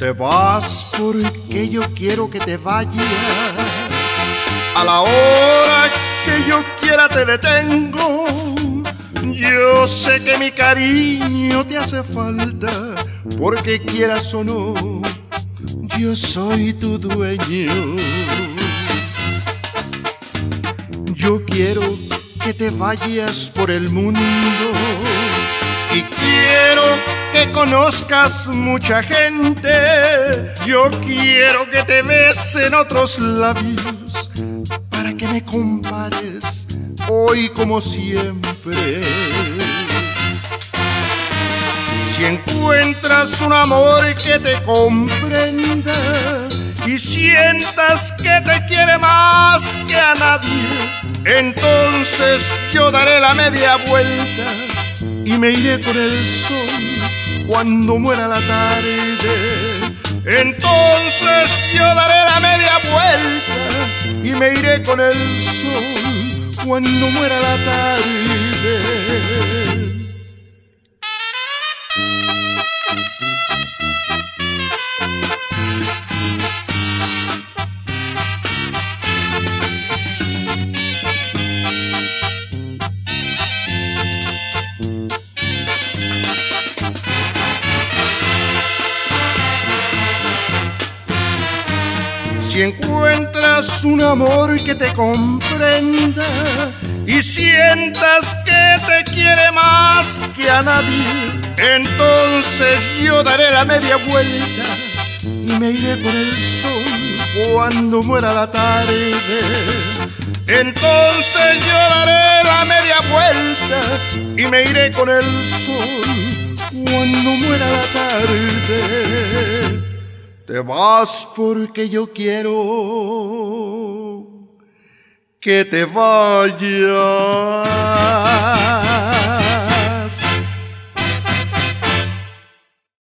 Te vas porque yo quiero que te vayas. A la hora que yo quiera te detengo. Yo sé que mi cariño te hace falta, porque quieras o no, yo soy tu dueño. Yo quiero que te vayas por el mundo y quiero que conozcas mucha gente. Yo quiero que te besen otros labios para que me compares hoy como siempre. Si encuentras un amor que te comprenda y sientas que te quiere más que a nadie, entonces yo daré la media vuelta y me iré con el sol cuando muera la tarde. Entonces yo daré la media vuelta y me iré con el sol cuando muera la tarde. Si encuentras un amor que te comprenda y sientas que te quiere más que a nadie, entonces yo daré la media vuelta y me iré con el sol cuando muera la tarde. Entonces yo daré la media vuelta y me iré con el sol cuando muera la tarde. Te vas porque yo quiero que te vayas.